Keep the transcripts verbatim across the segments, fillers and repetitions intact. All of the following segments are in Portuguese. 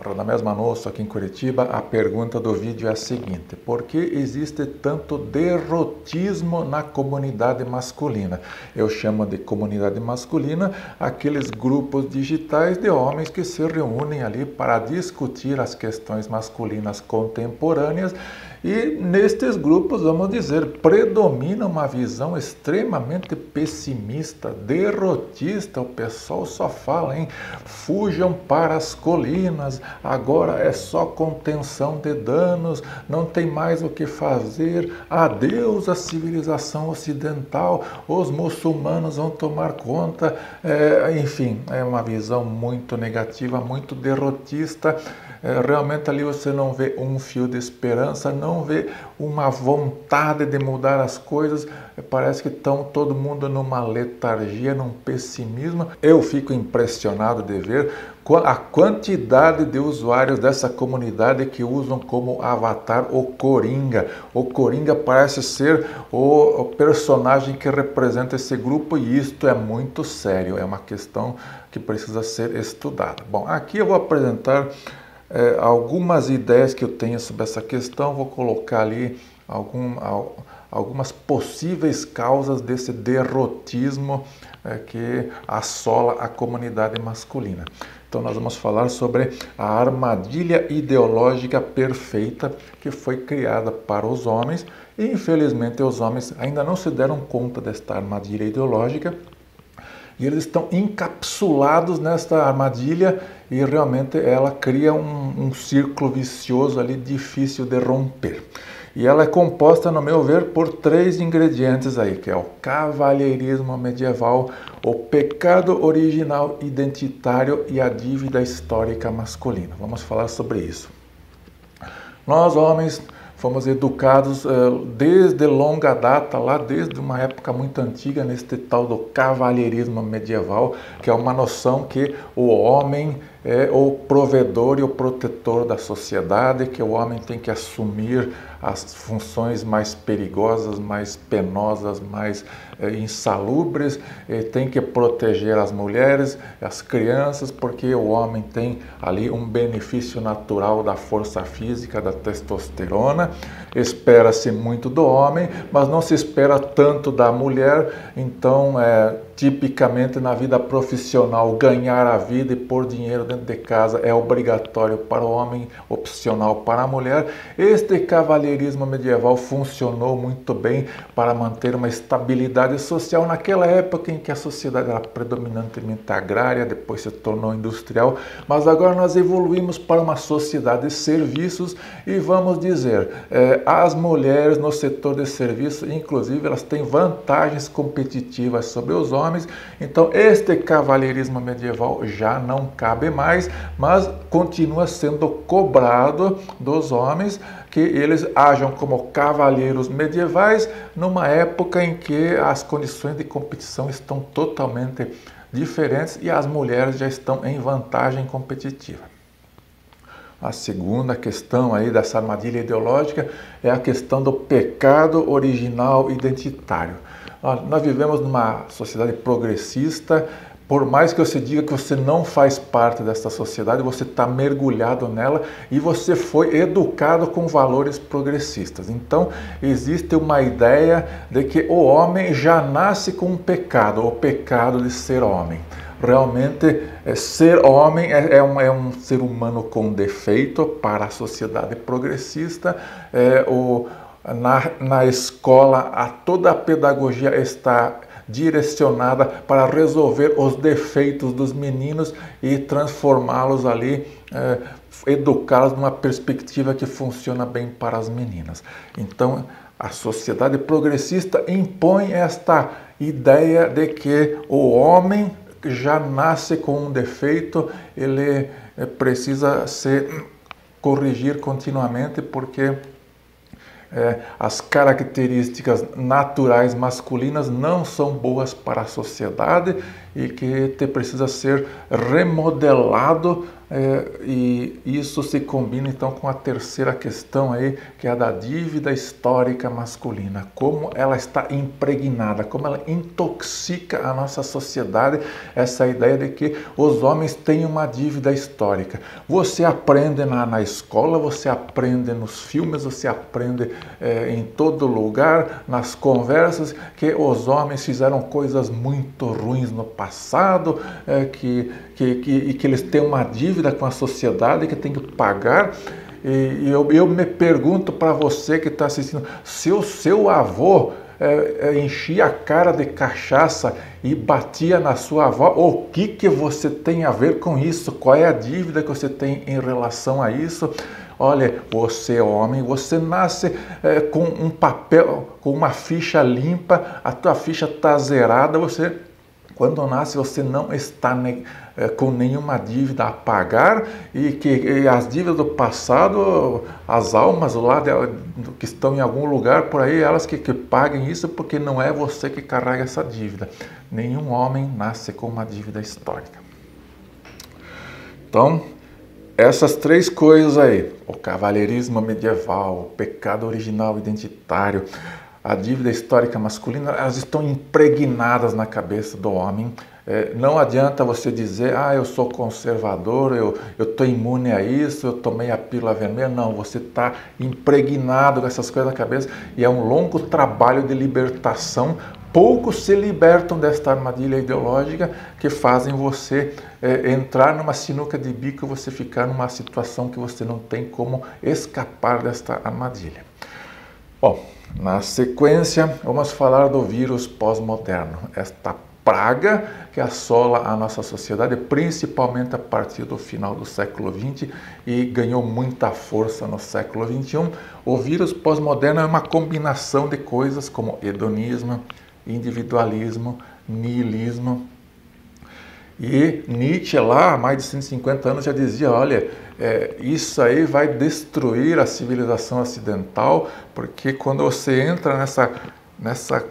Radamés Manosso, aqui em Curitiba. A pergunta do vídeo é a seguinte: por que existe tanto derrotismo na comunidade masculina? Eu chamo de comunidade masculina aqueles grupos digitais de homens que se reúnem ali para discutir as questões masculinas contemporâneas. E nestes grupos, vamos dizer, predomina uma visão extremamente pessimista, derrotista. O pessoal só fala em fujam para as colinas, agora é só contenção de danos, não tem mais o que fazer, adeus à civilização ocidental, os muçulmanos vão tomar conta. É, enfim, é uma visão muito negativa, muito derrotista. É, realmente ali você não vê um fio de esperança, não vê uma vontade de mudar as coisas. Parece que estão todo mundo numa letargia, num pessimismo. Eu fico impressionado de ver a quantidade de usuários dessa comunidade que usam como avatar o Coringa. O Coringa parece ser o personagem que representa esse grupo, e isto é muito sério, é uma questão que precisa ser estudada. Bom, aqui eu vou apresentar É, algumas ideias que eu tenho sobre essa questão. Vou colocar ali algum, algumas possíveis causas desse derrotismo é, que assola a comunidade masculina. Então nós vamos falar sobre a armadilha ideológica perfeita que foi criada para os homens, e infelizmente os homens ainda não se deram conta desta armadilha ideológica. E eles estão encapsulados nesta armadilha, e realmente ela cria um, um círculo vicioso ali difícil de romper. E ela é composta, no meu ver, por três ingredientes aí, que é o cavalheirismo medieval, o pecado original identitário e a dívida histórica masculina. Vamos falar sobre isso. Nós, homens, fomos educados uh, desde longa data, lá desde uma época muito antiga, neste tal do cavalheirismo medieval, que é uma noção que o homem é o provedor e o protetor da sociedade, que o homem tem que assumir as funções mais perigosas, mais penosas, mais eh, insalubres, eh, tem que proteger as mulheres, as crianças, porque o homem tem ali um benefício natural da força física, da testosterona. Espera-se muito do homem, mas não se espera tanto da mulher. Então, é, tipicamente na vida profissional, ganhar a vida e pôr dinheiro dentro de casa é obrigatório para o homem, opcional para a mulher. Este cavalheirismo medieval funcionou muito bem para manter uma estabilidade social naquela época em que a sociedade era predominantemente agrária, depois se tornou industrial, mas agora nós evoluímos para uma sociedade de serviços, e vamos dizer, é, as mulheres no setor de serviços, inclusive, elas têm vantagens competitivas sobre os homens. Então este cavalheirismo medieval já não cabe mais, mas continua sendo cobrado dos homens que eles ajam como cavalheiros medievais numa época em que as condições de competição estão totalmente diferentes e as mulheres já estão em vantagem competitiva. A segunda questão aí dessa armadilha ideológica é a questão do pecado original identitário. Nós vivemos numa sociedade progressista. Por mais que você diga que você não faz parte dessa sociedade, você está mergulhado nela e você foi educado com valores progressistas. Então, existe uma ideia de que o homem já nasce com um pecado, o pecado de ser homem. Realmente, é, ser homem é, é, um, é um ser humano com defeito para a sociedade progressista. É, o, na, na escola, a, toda a pedagogia está direcionada para resolver os defeitos dos meninos e transformá-los ali, é, educá-los numa perspectiva que funciona bem para as meninas. Então, a sociedade progressista impõe esta ideia de que o homem já nasce com um defeito, ele precisa se corrigir continuamente, porque é, as características naturais masculinas não são boas para a sociedade e que te precisa ser remodelado É, e isso se combina então com a terceira questão aí, que é a da dívida histórica masculina. Como ela está impregnada, como ela intoxica a nossa sociedade, essa ideia de que os homens têm uma dívida histórica. Você aprende na, na escola, você aprende nos filmes, você aprende é, em todo lugar, nas conversas, que os homens fizeram coisas muito ruins no passado, é, que, que, que, e que eles têm uma dívida com a sociedade que tem que pagar. E eu, eu me pergunto para você que está assistindo, se o seu avô é, é, enchia a cara de cachaça e batia na sua avó, o que, que você tem a ver com isso? Qual é a dívida que você tem em relação a isso? Olha, você homem, você nasce é, com um papel, com uma ficha limpa, a tua ficha está zerada, você... Quando nasce, você não está ne, é, com nenhuma dívida a pagar e que e as dívidas do passado, as almas lá de, que estão em algum lugar por aí, elas que, que paguem isso, porque não é você que carrega essa dívida. Nenhum homem nasce com uma dívida histórica. Então, essas três coisas aí, o cavalheirismo medieval, o pecado original identitário, a dívida histórica masculina, elas estão impregnadas na cabeça do homem. É, não adianta você dizer, ah, eu sou conservador, eu estou imune a isso, eu tomei a pílula vermelha. Não, você está impregnado com essas coisas na cabeça e é um longo trabalho de libertação. Poucos se libertam desta armadilha ideológica que fazem você é, entrar numa sinuca de bico e você ficar numa situação que você não tem como escapar desta armadilha. Bom, na sequência, vamos falar do vírus pós-moderno, esta praga que assola a nossa sociedade, principalmente a partir do final do século vinte e ganhou muita força no século vinte e um. O vírus pós-moderno é uma combinação de coisas como hedonismo, individualismo, niilismo. E Nietzsche lá, há mais de cento e cinquenta anos, já dizia, olha, é, isso aí vai destruir a civilização ocidental, porque quando você entra nessa, nessa,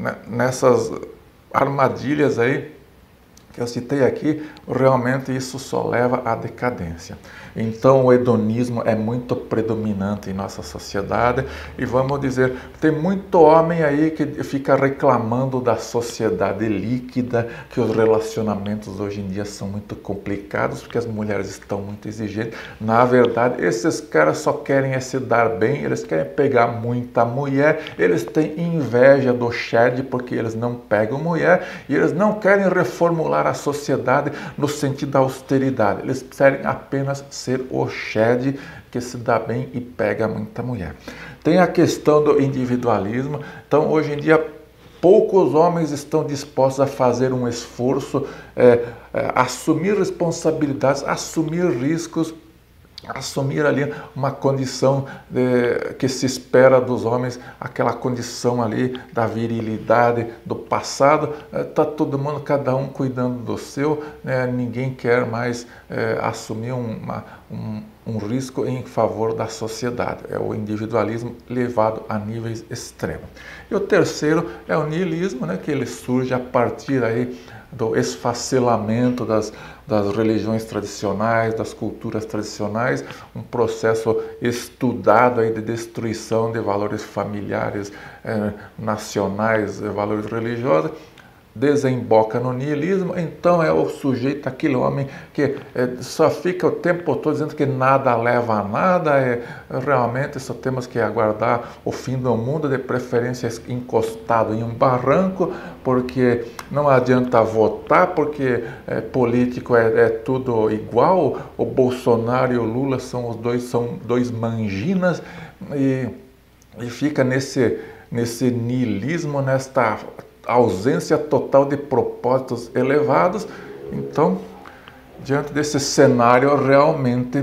nessas armadilhas aí, que eu citei aqui, realmente isso só leva à decadência. Então o hedonismo é muito predominante em nossa sociedade e vamos dizer, tem muito homem aí que fica reclamando da sociedade líquida, que os relacionamentos hoje em dia são muito complicados porque as mulheres estão muito exigentes. Na verdade, esses caras só querem é se dar bem, eles querem pegar muita mulher, eles têm inveja do Shed porque eles não pegam mulher e eles não querem reformular a sociedade no sentido da austeridade. Eles querem apenas ser o Shed que se dá bem e pega muita mulher. Tem a questão do individualismo. Então, hoje em dia, poucos homens estão dispostos a fazer um esforço, é, é, assumir responsabilidades, assumir riscos, assumir ali uma condição de, que se espera dos homens, aquela condição ali da virilidade do passado. Está todo mundo, cada um cuidando do seu, né? Ninguém quer mais é, assumir uma, um, um risco em favor da sociedade. É o individualismo levado a níveis extremos. E o terceiro é o niilismo, né? Que ele surge a partir aí do esfacelamento das, das religiões tradicionais, das culturas tradicionais, um processo estudado aí de destruição de valores familiares, eh, nacionais, valores religiosos, desemboca no niilismo. Então é o sujeito, aquele homem que é, só fica o tempo todo dizendo que nada leva a nada, é, realmente só temos que aguardar o fim do mundo, de preferência encostado em um barranco, porque não adianta votar, porque é, político é, é tudo igual, o Bolsonaro e o Lula são os dois, são dois manginas, e, e fica nesse, nesse niilismo, nesta ausência total de propósitos elevados. Então, diante desse cenário, realmente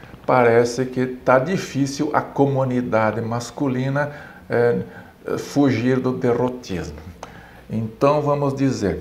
parece que está difícil a comunidade masculina é, fugir do derrotismo. Então, vamos dizer,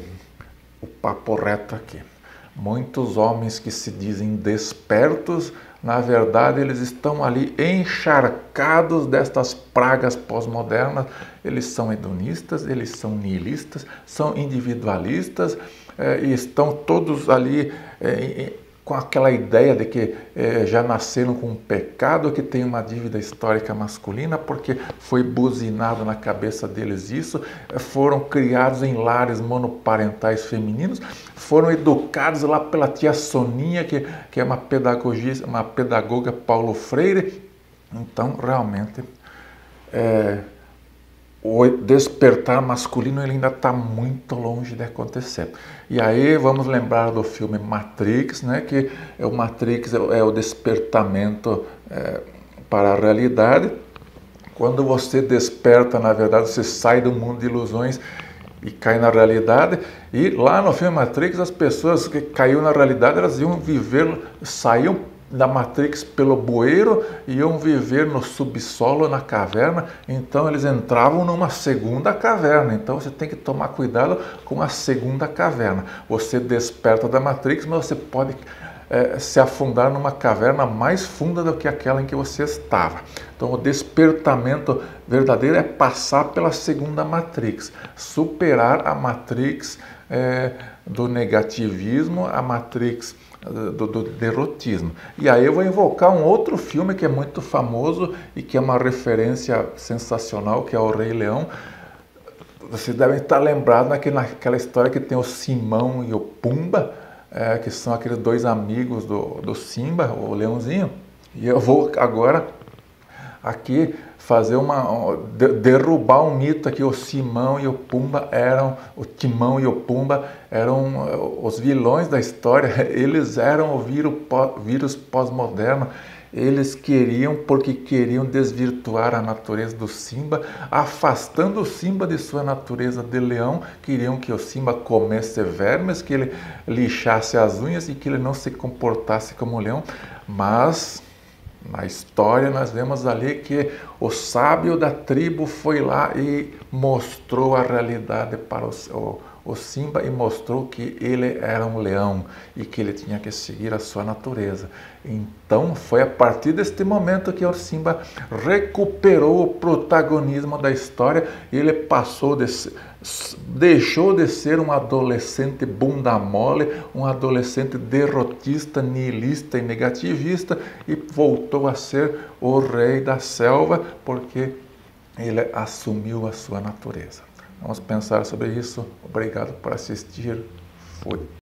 o papo reto aqui, muitos homens que se dizem despertos, na verdade, eles estão ali encharcados destas pragas pós-modernas. Eles são hedonistas, eles são niilistas, são individualistas eh, e estão todos ali eh, com aquela ideia de que eh, já nasceram com um pecado, que tem uma dívida histórica masculina, porque foi buzinado na cabeça deles isso, foram criados em lares monoparentais femininos, foram educados lá pela tia Soninha, que, que é uma, pedagogista, uma pedagoga Paulo Freire. Então, realmente, é, o despertar masculino ele ainda está muito longe de acontecer. E aí vamos lembrar do filme Matrix, né, que é o Matrix é o despertamento é, para a realidade. Quando você desperta, na verdade, você sai do mundo de ilusões e cai na realidade. E lá no filme Matrix, as pessoas que caíram na realidade, elas iam viver, saíam da Matrix pelo bueiro e iam viver no subsolo, na caverna. Então eles entravam numa segunda caverna. Então você tem que tomar cuidado com a segunda caverna. Você desperta da Matrix, mas você pode é, se afundar numa caverna mais funda do que aquela em que você estava. Então o despertamento verdadeiro é passar pela segunda Matrix, superar a Matrix é, do negativismo, a Matrix Do, do derrotismo. E aí eu vou invocar um outro filme que é muito famoso e que é uma referência sensacional, que é o Rei Leão. Vocês devem estar lembrados naquela, naquela história que tem o Simão e o Pumba, é, que são aqueles dois amigos do, do Simba, o leãozinho. E eu vou agora aqui fazer uma derrubar um mito aqui. O Simão e o Pumba eram o Timão e o Pumba eram os vilões da história. Eles eram o vírus, vírus pós-moderno. Eles queriam, porque queriam desvirtuar a natureza do Simba, afastando o Simba de sua natureza de leão. Queriam que o Simba comesse vermes, que ele lixasse as unhas e que ele não se comportasse como leão. Mas na história nós vemos ali que o sábio da tribo foi lá e mostrou a realidade para o, o, o Simba e mostrou que ele era um leão e que ele tinha que seguir a sua natureza. Então foi a partir deste momento que o Simba recuperou o protagonismo da história e ele passou de deixou de ser um adolescente bunda mole, um adolescente derrotista, nihilista e negativista, e voltou a ser o rei da selva, porque ele assumiu a sua natureza. Vamos pensar sobre isso. Obrigado por assistir. Fui.